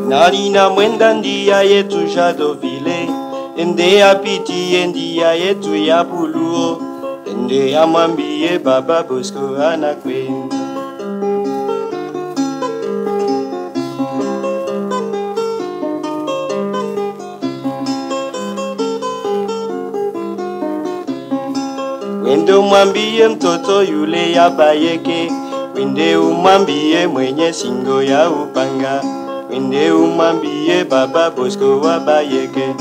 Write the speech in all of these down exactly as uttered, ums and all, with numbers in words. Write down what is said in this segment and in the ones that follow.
Nani na mwenda ndia yetu Jadovile, ende ya piti endia yetu ya Buluo, ende ya mwambie Baba Bosco anakwenda. Wende umwambie mtoto yule ya Bayeke, wende umwambie mwenye singo ya upanga, wende umwambie Baba Bosco wa Bayeke.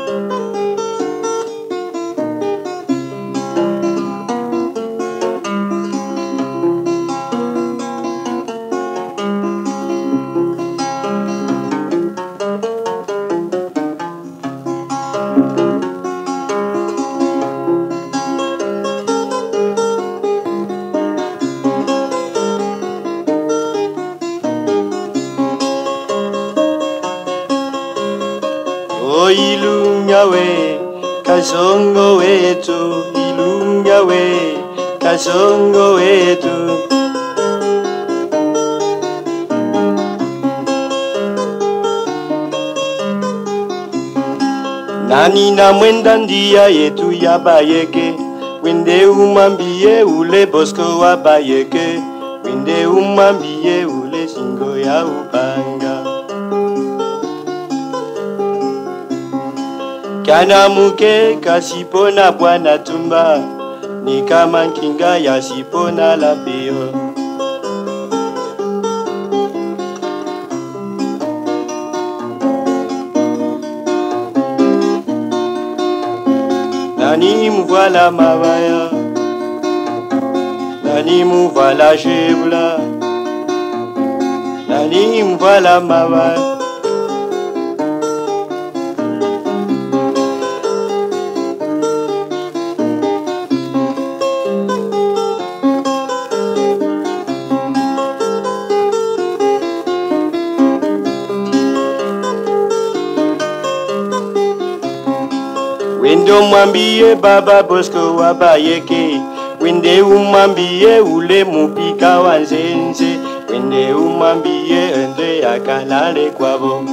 Ilunga we, kasongo wetu, ilunga we, kasongo wetu. Nani na mwenda ndia yetu ya Bayeke, wende umwambie ule Bosco wa Bayeke, wende umwambie ule singo ya upanga. Kana muke kasipona Bwana Tumba, ni kama nkinga ya sipona la peo. Nani muvala mabaya, nani muvala jebula, nani muvala mabaya. Wende umwambie Baba Bosco wa Bayeke, wende umwambie ule mupika wa Nzenze, wende umwambie ende akalale kwabo.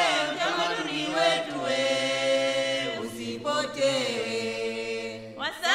What's up?